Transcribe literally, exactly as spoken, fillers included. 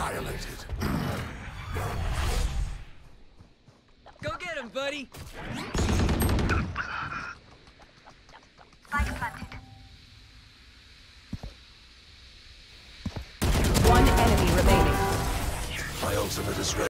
annihilated. Go get him, buddy! Spike planted. One enemy remaining. My ultimate is ready.